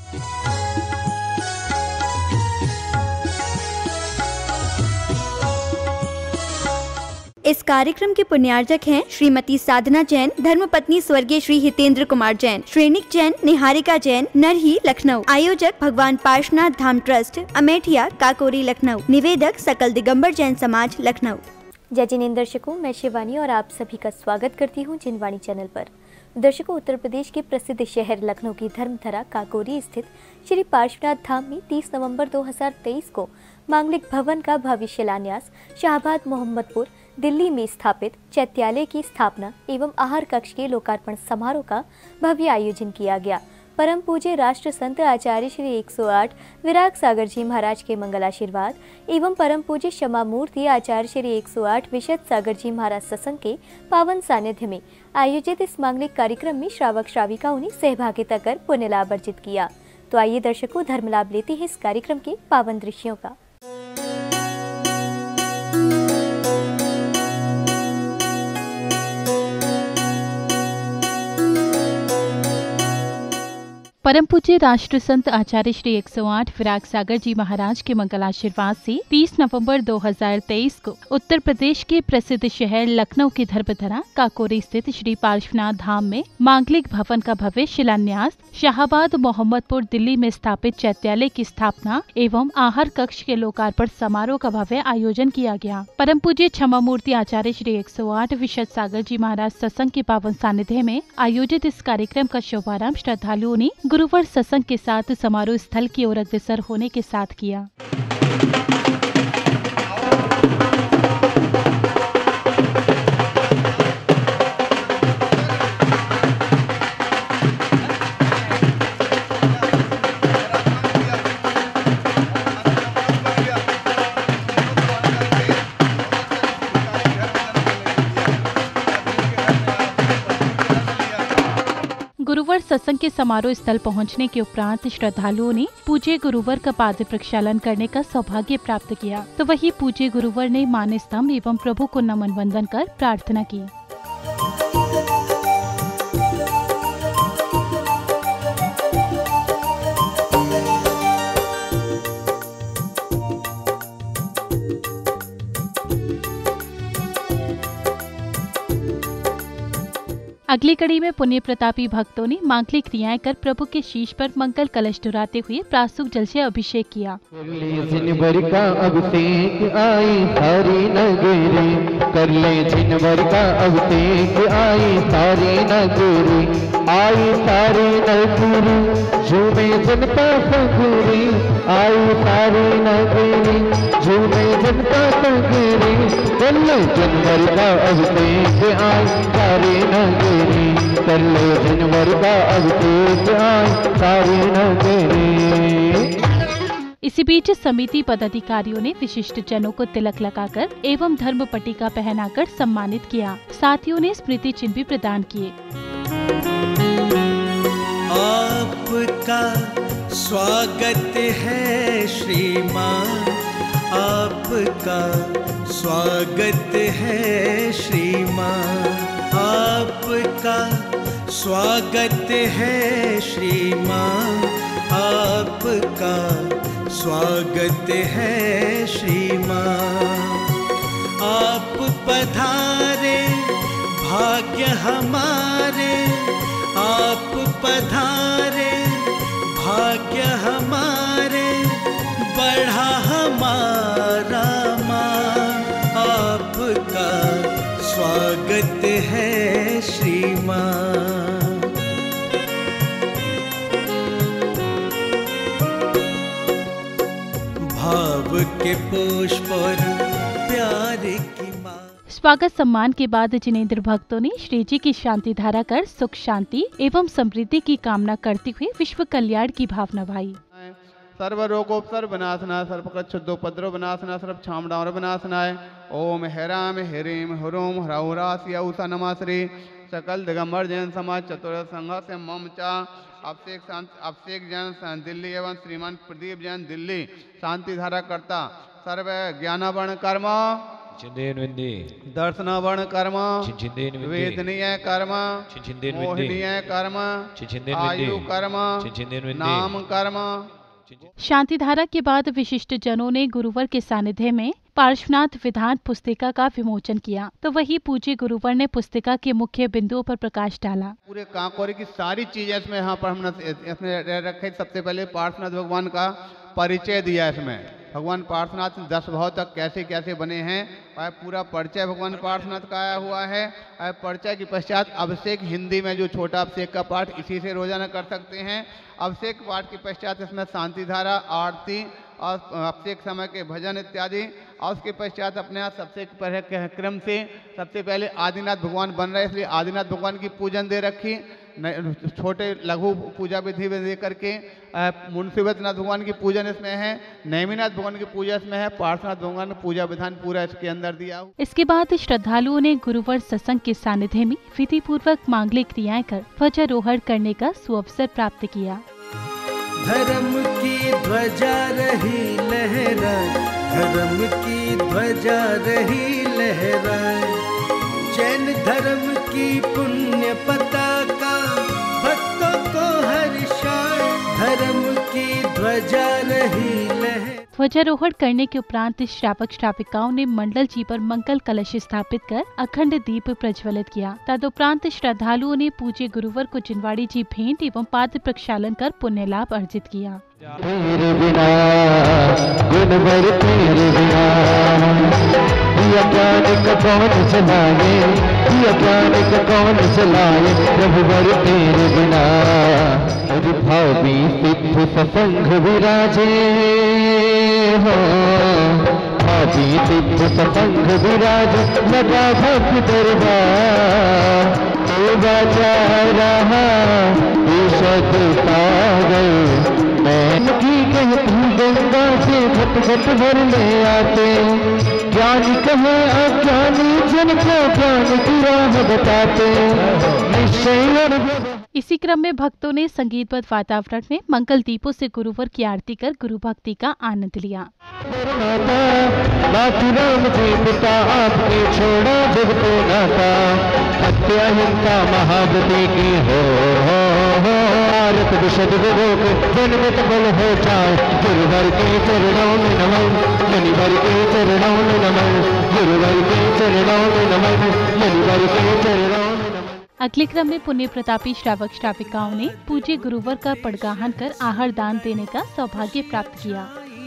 इस कार्यक्रम के पुण्यार्जक हैं श्रीमती साधना जैन, धर्मपत्नी स्वर्गीय श्री हितेंद्र कुमार जैन, श्रेणिक जैन, निहारिका जैन, नरही, लखनऊ। आयोजक भगवान पार्श्वनाथ धाम ट्रस्ट, अमेठिया, काकोरी, लखनऊ। निवेदक सकल दिगंबर जैन समाज, लखनऊ। जय जिनेंद्र दर्शकों, मैं शिवानी और आप सभी का स्वागत करती हूं जिनवाणी चैनल पर। दर्शकों, उत्तर प्रदेश के प्रसिद्ध शहर लखनऊ की धर्मधरा काकोरी स्थित श्री पार्श्वनाथ धाम में 30 नवंबर 2023 को मांगलिक भवन का भव्य शिलान्यास, शाहबाद मोहम्मदपुर दिल्ली में स्थापित चैत्यालय की स्थापना एवं आहार कक्ष के लोकार्पण समारोह का भव्य आयोजन किया गया। परम पूज्य राष्ट्र संत आचार्य श्री 108 विराग सागर जी महाराज के मंगलाशीर्वाद एवं परम पूज्य क्षमा मूर्ति आचार्य श्री 108 विशद सागर जी महाराज सत्संग के पावन सानिध्य में आयोजित इस मांगलिक कार्यक्रम में श्रावक श्राविकाओं ने सहभागिता कर पुण्य लाभ अर्जित किया। तो आइए दर्शकों, धर्म लाभ लेते हैं इस कार्यक्रम के पावन दृश्यों का। परम पूज्य राष्ट्र संत आचार्य श्री 108 विराग सागर जी महाराज के मंगलाशीर्वाद से 30 नवंबर 2023 को उत्तर प्रदेश के प्रसिद्ध शहर लखनऊ की धर्मधरा काकोरी स्थित श्री पार्श्वनाथ धाम में मांगलिक भवन का भव्य शिलान्यास, शाहबाद मोहम्मदपुर दिल्ली में स्थापित चैत्यालय की स्थापना एवं आहार कक्ष के लोकार्पण समारोह का भव्य आयोजन किया गया। परम पूज्य क्षमा मूर्ति आचार्य श्री 108 विशद सागर जी महाराज सत्संग के पावन सानिध्य में आयोजित इस कार्यक्रम का शुभारंभ श्रद्धालुओं ने गुरुवार सत्संग के साथ समारोह स्थल की ओर अग्रसर होने के साथ किया। गुरुवार सत्संग के समारोह स्थल पहुंचने के उपरांत श्रद्धालुओं ने पूज्य गुरुवर का पाद प्रक्षालन करने का सौभाग्य प्राप्त किया। तो वही पूज्य गुरुवर ने मान स्तंभ एवं प्रभु को नमन वंदन कर प्रार्थना की। अगली कड़ी में पुण्य प्रतापी भक्तों ने मांगलिक क्रियाएं कर प्रभु के शीश पर मंगल कलश दुराते हुए प्रासूक जल से अभिषेक किया। कर ले जिनवर का अभिषेक आई सारी नगरी, आई सारी नगरी झूमे जनता सगरी, आई सारी नगरी झूमे जनता सगरी। कर ले जिनवर का अभिषेक आई सारी नगरी, कर ले जिनवर का अभिषेक आई सारी नगरी। इसी बीच समिति पदाधिकारियों ने विशिष्ट जनों को तिलक लगाकर एवं धर्म पट्टिका पहनाकर सम्मानित किया। साथियों ने स्मृति चिन्ह भी प्रदान किए। आपका स्वागत है श्रीमान, आपका स्वागत है श्रीमान, आपका स्वागत है श्रीमान, आपका स्वागत है श्रीमान। आप पधारे भाग्य हमारे, आप पधारे भाग्य हमारे, बढ़ा हमारा मान। आपका स्वागत है श्रीमान। भाव के पुष्प और प्यार की माँ। स्वागत सम्मान के बाद जिनेंद्र भक्तों ने श्री जी की शांति धारा कर सुख शांति एवं समृद्धि की कामना करते हुए विश्व कल्याण की भावना भाई। सर्व रोगोपसर्ग विनाशनाय, सर्वक्षुद्धोपद्रव विनाशनाय, सर्व छामडावर विनाशनाय। ओम हेराम हेरीम हुरूम ह्रौरास्य उषा नमाश्री सकल दिगंबर जैन समाज चतुर्थ संघ से मम चा अभिषेक जैन दिल्ली एवं श्रीमान प्रदीप जैन दिल्ली शांति धारा करता सर्व ज्ञानवर्ण कर्म दर्शनावरण कर्म, वेदनीय कर्म, मोहनीय कर्म, आयु कर्म, नाम कर्म। शांति धारा के बाद विशिष्ट जनों ने गुरुवर के सानिध्य में पार्श्वनाथ विधान पुस्तिका का विमोचन किया, तो वही पूज्य गुरुवर ने पुस्तिका के मुख्य बिंदुओं पर प्रकाश डाला। पूरे कांकोरी की सारी चीजें इसमें यहाँ पर हमने इसमें रखे। सबसे पहले पार्श्वनाथ भगवान का परिचय दिया इसमें, भगवान पार्श्वनाथ 10 भाव तक कैसे कैसे बने हैं, और पूरा परिचय भगवान पार्श्वनाथ का आया हुआ है। और परिचय के पश्चात अभिषेक, हिंदी में जो छोटा अभिषेक का पाठ इसी से रोजाना कर सकते हैं। अभिषेक पाठ के पश्चात इसमें शांति धारा, आरती और अभिषेक समय के भजन इत्यादि। और उसके पश्चात अपने यहाँ सबसे क्रम से सबसे पहले आदिनाथ भगवान बन रहे, इसलिए आदिनाथ भगवान की पूजन दे रखी। छोटे लघु पूजा विधि दे करके मुंशीवतनाथ भगवान की पूजन इसमें है, नेमिनाथ भगवान की पूजा इसमें है, पार्श्वनाथ भगवान का पूजा विधान पूरा इसके अंदर दिया। इसके बाद श्रद्धालुओं ने गुरुवर सत्संग के सानिध्य में विधि पूर्वक मांगलिक क्रियाएं कर ध्वजारोहण करने का सुअवसर प्राप्त किया। धर्म की ध्वजा रही लहराए, धर्म की ध्वजा रही लहराए, जैन धर्म की पुण्य पताका भक्तों को हर्षाए, धर्म की ध्वजा रही लहराए। ध्वजारोहण करने के उपरांत श्रावक श्राविकाओं ने मंडल जी पर मंगल कलश स्थापित कर अखंड दीप प्रज्वलित किया। तदुपरांत श्रद्धालुओं ने पूज्य गुरुवर को जिनवाड़ी जी भेंट एवं पाद प्रक्षालन कर पुण्य लाभ अर्जित किया। तेरे बिना गुणवर तेरे बिना दिया ज्ञान का कौन चलाए, दिया ज्ञान का कौन चलाए, प्रभुवर तेरे बिना। भावी सिद्ध सत्संग विराजे हो, भावी सिद्ध सत्संग विराज लगा भक्त दरबार। तो बजा रहा ईशद सागर, मैं की कहती गंगा से घट घट भर ले आते। ज्ञानी कहे अज्ञानी जन को ज्ञान की राह बताते। निश्चय इसी क्रम में भक्तों ने संगीतबद्ध वातावरण में मंगल दीपों से गुरुवर की आरती कर गुरु भक्ति का आनंद लिया। पिता आपने छोड़ा जग को नाता, हत्या हिंसा महागति की हो, भारत विशद विरोध जनमत बल हो जाए। गुरुवर के चरणों में नमन, शनिवार के चरणों में नमन, गुरुवर के चरणों में नमन, शनिवार के चरणों में नमन। अगले क्रम में पुण्य प्रतापी श्रावक श्राविकाओं ने पूज्य गुरुवर का पड़गाहन कर आहार दान देने का सौभाग्य प्राप्त किया।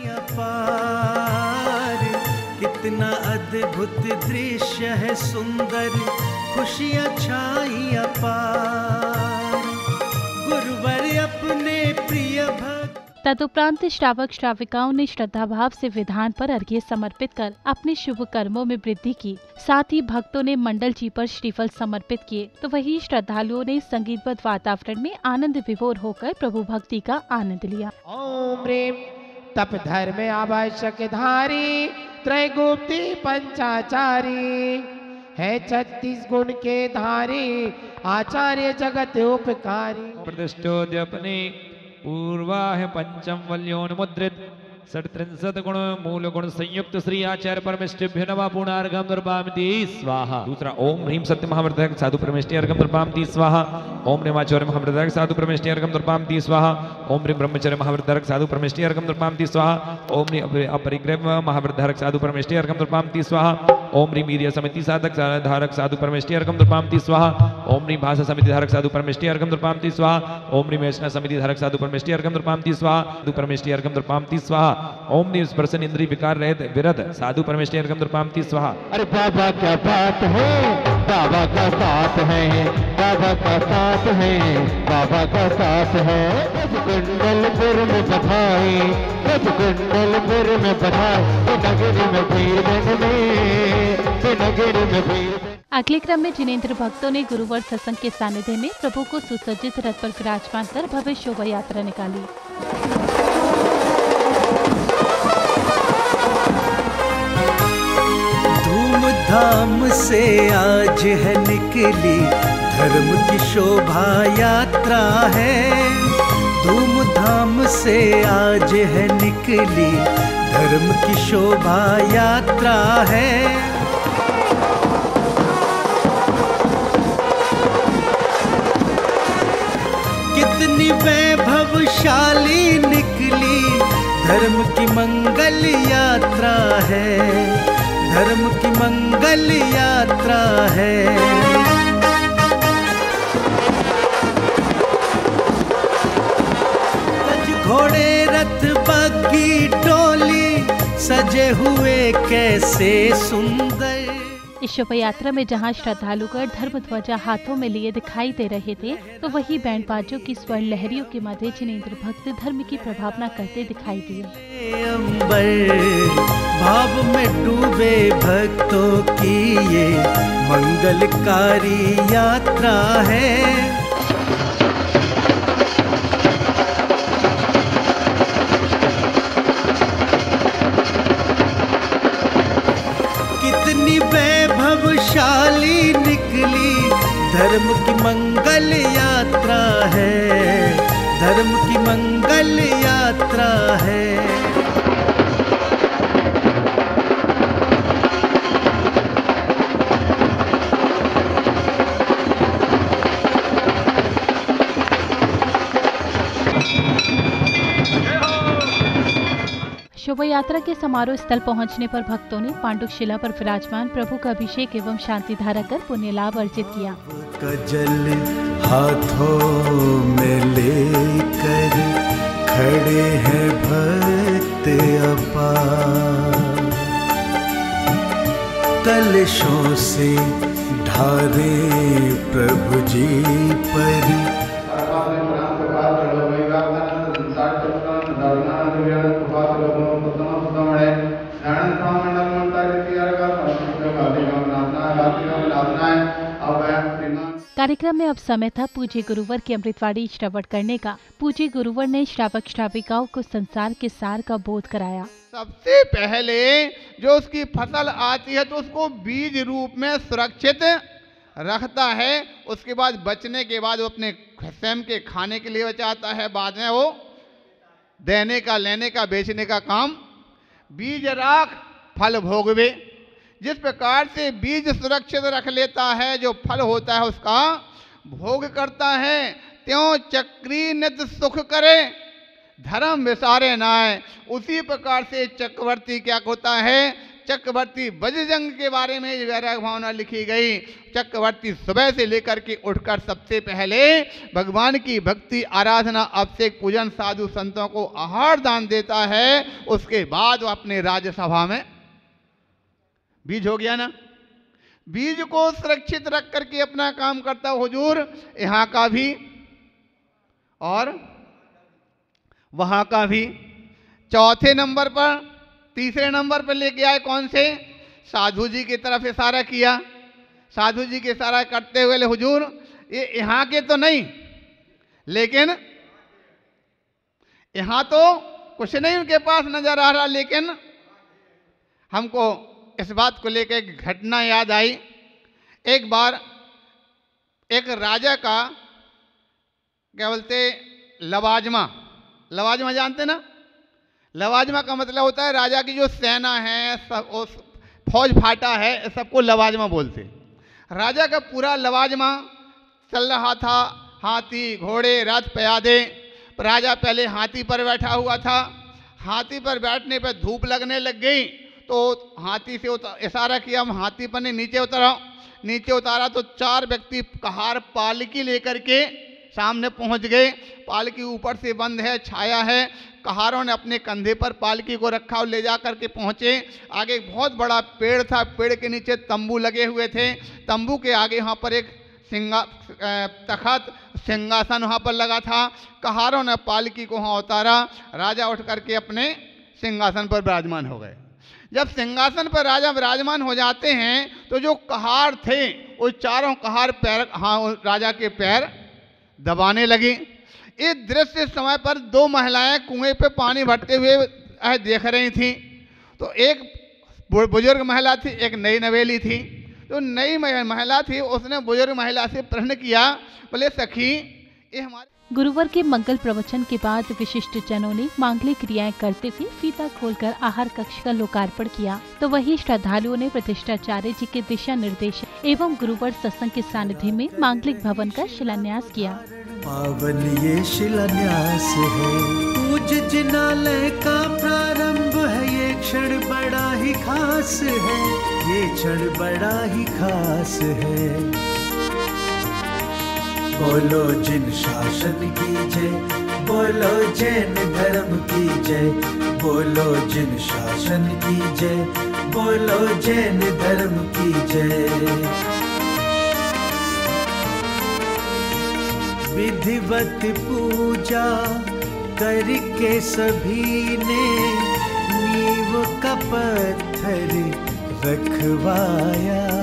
कितना अद्भुत दृश्य है सुंदर, खुशियाँ छाई अपार, गुरुवर अपने प्रिय भक्त। तदुपरांत श्रावक श्राविकाओं ने श्रद्धा भाव से विधान पर अर्घ्य समर्पित कर अपने शुभ कर्मों में वृद्धि की। साथ ही भक्तों ने मंडल जी पर श्रीफल समर्पित किए, तो वही श्रद्धालुओं ने संगीतबद्ध वातावरण में आनंद विभोर होकर प्रभु भक्ति का आनंद लिया। ओम ह्रीं तप धर्म आवश्यक धारी, त्रैगुप्ती पंचाचारी, है 36 गुण के धारी, आचार्य जगत उपकारी। प्रतिष्ठोद्यपने पूर्वा है पंचम वल्योन्मुद्रित, 37 गुण मूल गुण संयुक्त श्री आचार्य परमेष्टिभ्यो नमः पूर्णार्घम दुर्भामति स्वाहा। दूसरा ओम ह्रीं सत्य महाव्रतक साधु परमेष्टि अर्घम दुर्भामति स्वाहा। ओम ह्रीमाचार्य महाव्रतक साधु परमेष्टि अर्घम दुर्भामति स्वाहा। ओम ह्रीं ब्रह्मचर्य महाव्रतक साधु परमेष्टि अर्घम दुर्भामति स्वाहा। ओम ह्रीं अपरिग्रह महाव्रतक साधु परमेष्टि अर्घम दुर्भामति स्वाहा। ओम ह्रीं वीर्य समिति साधक धारक साधु परमेष्टि अर्घम दुर्भामति स्वाहा। ओम ह्रीं भाषा समिति धारक साधु परमेष्टि अर्घम दुर्भामति स्वाहा। ओम ह्रीं वैष्णव समिति धारक साधु परमेष्टि अर्घम दुर्भामति स्वाहा। साधु परमेष्टि अर्घम दुर्भामति स्वाहा। ओम ह्रीं स्पर्शन इंद्रिय विकार रहित विरध साधु परमेष्टि अर्घम दुर्भामति स्वाहा। अरे बाबा क्या बात है, बाबा का साथ है, बाबा का साथ है, बाबा का साथ है। कुंडलपुर में बधाई, कुंडलपुर में बधाई, नगरी में भीड़ में, नगरी में भीड़। अगले क्रम में जिनेंद्र भक्तों ने गुरुवर सत्संग के सानिध्य में प्रभु को सुसज्जित रथ पर विराजमान कर भव्य शोभा यात्रा निकाली। धूमधाम से आज है निकली धर्म की शोभा यात्रा है, धूमधाम से आज है निकली धर्म की शोभा यात्रा है। कितनी वैभवशाली निकली धर्म की मंगल यात्रा है, धर्म की मंगल यात्रा है। घोड़े रथ बग्गी टोली सजे हुए कैसे सुंदर। इस शोभा यात्रा में जहां श्रद्धालुगण धर्म ध्वजा हाथों में लिए दिखाई दे रहे थे, तो वहीं बैंड बाजों की स्वर्ण लहरियों के मध्य जिनेंद्र भक्त धर्म की प्रभावना करते दिखाई दिए। अंबर भाव में डूबे भक्तों की ये मंगलकारी यात्रा है। कितनी वैभवशाली निकली धर्म की मंगल यात्रा है, धर्म की मंगल यात्रा है। शोभा यात्रा के समारोह स्थल पहुंचने पर भक्तों ने पांडुशिला पर विराजमान प्रभु का अभिषेक एवं शांति धारा कर पुण्य लाभ अर्जित किया। कजल हाथों में लेकर खड़े हैं भक्त अपार, कलशों से ढारे प्रभु जी पर। कार्यक्रम में अब समय था पूज्य गुरुवर की अमृतवाणी श्रवण करने का। पूज्य गुरुवर ने श्रावक श्राविकाओं को संसार के सार का बोध कराया। सबसे पहले जो उसकी फसल आती है तो उसको बीज रूप में सुरक्षित रखता है। उसके बाद बचने के बाद वो अपने स्वयं के खाने के लिए बचाता है, बाद में वो देने का, लेने का, बेचने का काम। बीज राख फल भोगवे। जिस प्रकार से बीज सुरक्षित रख लेता है, जो फल होता है उसका भोग करता है, त्यों चक्री नित सुख करे धर्म विसारे नाय। उसी प्रकार से चक्रवर्ती क्या होता है, चक्रवर्ती बजरंग के बारे में वैराग भावना लिखी गई। चक्रवर्ती सुबह से लेकर के उठकर सबसे पहले भगवान की भक्ति, आराधना, अभिषेक, पूजन, साधु संतों को आहार दान देता है। उसके बाद वो अपने राज्यसभा में बीज हो गया ना, बीज को सुरक्षित रख करके अपना काम करता हुजूर यहाँ का भी और वहाँ का भी। चौथे नंबर पर, तीसरे नंबर पर लेके आए कौन से, साधु जी की तरफ इशारा किया। साधु जी के इशारा करते हुए हुजूर ये यहाँ के तो नहीं, लेकिन यहाँ तो कुछ नहीं उनके पास नजर आ रहा, लेकिन हमको इस बात को लेकर एक घटना याद आई। एक बार एक राजा का क्या बोलते लवाजमा, लवाजमा जानते ना, लवाजमा का मतलब होता है राजा की जो सेना है, सब फौज फाटा है, सबको लवाजमा बोलते। राजा का पूरा लवाजमा चल रहा था, हाथी, घोड़े, रथ, प्यादे। राजा पहले हाथी पर बैठा हुआ था। हाथी पर बैठने पर धूप लगने लग गई, तो हाथी से इशारा किया, हम हाथी पर ने नीचे उतरा। नीचे उतारा तो चार व्यक्ति कहार पालकी लेकर के सामने पहुंच गए। पालकी ऊपर से बंद है, छाया है। कहारों ने अपने कंधे पर पालकी को रखा और ले जा करके पहुंचे। आगे एक बहुत बड़ा पेड़ था, पेड़ के नीचे तंबू लगे हुए थे। तंबू के आगे वहाँ पर एक तखत सिंहासन वहाँ पर लगा था। कहारों ने पालकी को वहाँ उतारा। राजा उठ करके अपने सिंहासन पर विराजमान हो गए। जब सिंहासन पर राजा विराजमान हो जाते हैं तो जो कहार थे वो चारों कहार पैर, हाँ, राजा के पैर दबाने लगी। इस दृश्य समय पर दो महिलाएं कुएं पे पानी भरते हुए देख रही थीं। तो एक बुजुर्ग महिला थी, एक नई नवेली थी। तो नई महिला थी, उसने बुजुर्ग महिला से प्रश्न किया, बोले सखी ये हमारे गुरुवार के मंगल प्रवचन के बाद विशिष्ट जनों ने मांगलिक क्रियाएं करते हुए फीता खोलकर आहार कक्ष का लोकार्पण किया, तो वहीं श्रद्धालुओं ने प्रतिष्ठाचार्य जी के दिशा निर्देश एवं गुरुवार सत्संग के सानिध्य में मांगलिक भवन का शिलान्यास किया। पावन ये शिलान्यास है, पूज्य जिनालय का प्रारंभ है, ये क्षण बड़ा ही खास है, ये क्षण बड़ा ही खास है। बोलो जिन शासन की जय, बोलो जैन धर्म की जय, बोलो जिन शासन की जय, बोलो जैन धर्म की जय। विधिवत पूजा करके सभी ने नींव का पत्थर रखवाया,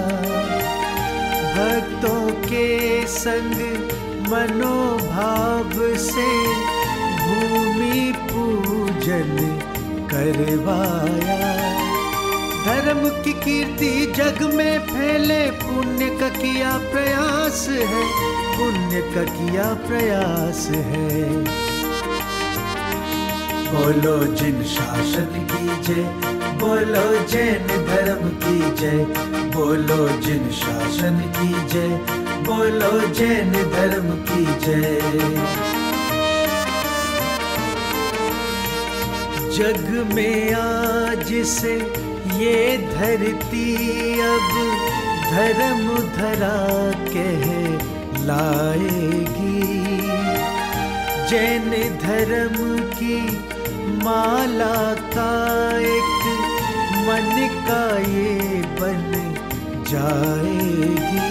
भक्तों के संग मनोभाव से भूमि पूजन करवाया। धर्म की कीर्ति जग में फैले, पुण्य का किया प्रयास है, पुण्य का किया प्रयास है। बोलो जिन शासन की जय, बोलो जैन धर्म की जय, बोलो जिन शासन की जय, बोलो जैन धर्म की जय। जग में आज से ये धरती अब धर्म धरा कहलाएगी, जैन धर्म की माला का एक मन का ये बन जाएगी,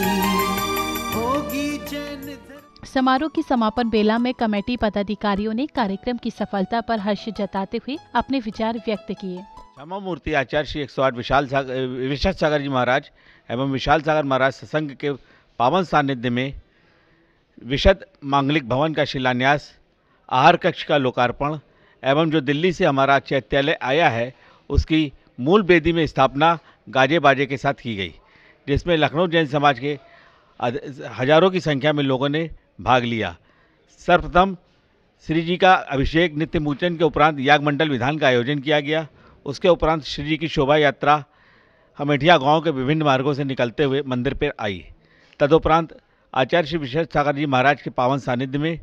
होगी जैन धर्म। समारोह की समापन बेला में कमेटी पदाधिकारियों ने कार्यक्रम की सफलता पर हर्ष जताते हुए अपने विचार व्यक्त किए। श्यामा मूर्ति आचार्य श्री 108 विशद सागर जी महाराज एवं विशाल सागर महाराज सत्संग के पावन सानिध्य में विशद मांगलिक भवन का शिलान्यास, आहार कक्ष का लोकार्पण एवं जो दिल्ली से हमारा चैत्यालय आया है उसकी मूल वेदी में स्थापना गाजे बाजे के साथ की गई, जिसमें लखनऊ जैन समाज के हजारों की संख्या में लोगों ने भाग लिया। सर्वप्रथम श्री जी का अभिषेक नित्य मूचन के उपरांत याग मंडल विधान का आयोजन किया गया। उसके उपरांत श्री जी की शोभा यात्रा अमेठिया गांव के विभिन्न मार्गों से निकलते हुए मंदिर पर आई। तदुपरांत आचार्य श्री विशेष सागर जी महाराज के पावन सानिध्य में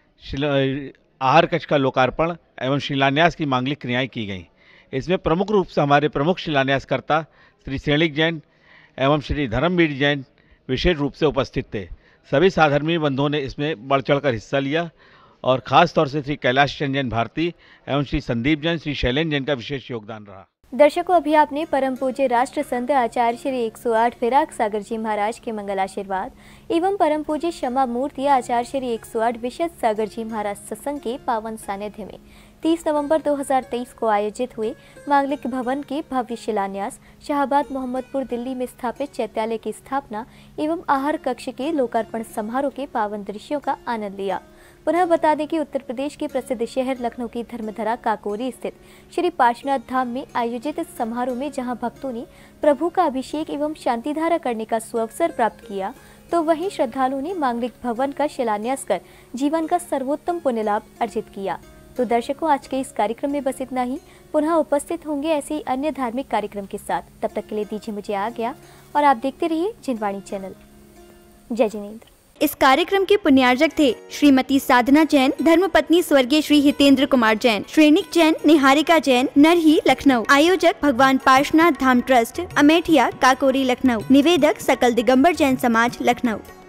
आहार कक्ष का लोकार्पण एवं शिलान्यास की मांगलिक क्रियाएं की गईं। इसमें प्रमुख रूप से हमारे प्रमुख शिलान्यासकर्ता श्री श्रेणिक जैन एवं श्री धर्मवीर जैन विशेष रूप से उपस्थित थे। सभी साधर्मी बंधुओं ने इसमें बढ़ चढ़कर हिस्सा लिया और ख़ास तौर से श्री कैलाश चंद जैन भारती एवं श्री संदीप जैन, श्री शैलेंद्र जैन का विशेष योगदान रहा। दर्शकों, अभी आपने परम पूज्य राष्ट्र संत आचार्य श्री 108 फिराक सागर जी महाराज के मंगल आशीर्वाद एवं परम पूज्य क्षमा मूर्ति आचार्य श्री 108 विशद सागर जी महाराज सत्संग के पावन सानिध्य में 30 नवंबर 2023 को आयोजित हुए मांगलिक भवन के भव्य शिलान्यास, शाहबाद मोहम्मदपुर दिल्ली में स्थापित चैत्यालय की स्थापना एवं आहार कक्ष के लोकार्पण समारोह के पावन दृश्यों का आनंद लिया। पुनः बता दें कि उत्तर प्रदेश के प्रसिद्ध शहर लखनऊ की धर्मधरा काकोरी स्थित श्री पार्श्वनाथ धाम में आयोजित इस समारोह में जहां भक्तों ने प्रभु का अभिषेक एवं शांतिधारा करने का सुअवसर प्राप्त किया, तो वहीं श्रद्धालुओं ने मांगलिक भवन का शिलान्यास कर जीवन का सर्वोत्तम पुण्य लाभ अर्जित किया। तो दर्शकों, आज के इस कार्यक्रम में बस इतना ही। पुनः उपस्थित होंगे ऐसे ही अन्य धार्मिक कार्यक्रम के साथ। तब तक के लिए दीजिए मुझे आज्ञा और आप देखते रहिए जिनवाणी चैनल। जय जिनेंद्र। इस कार्यक्रम के पुण्यार्जक थे श्रीमती साधना जैन, धर्मपत्नी स्वर्गीय श्री हितेंद्र कुमार जैन, श्रेणिक जैन, निहारिका जैन, नरही, लखनऊ। आयोजक भगवान पार्श्वनाथ धाम ट्रस्ट, अमेठिया, काकोरी, लखनऊ। निवेदक सकल दिगंबर जैन समाज, लखनऊ।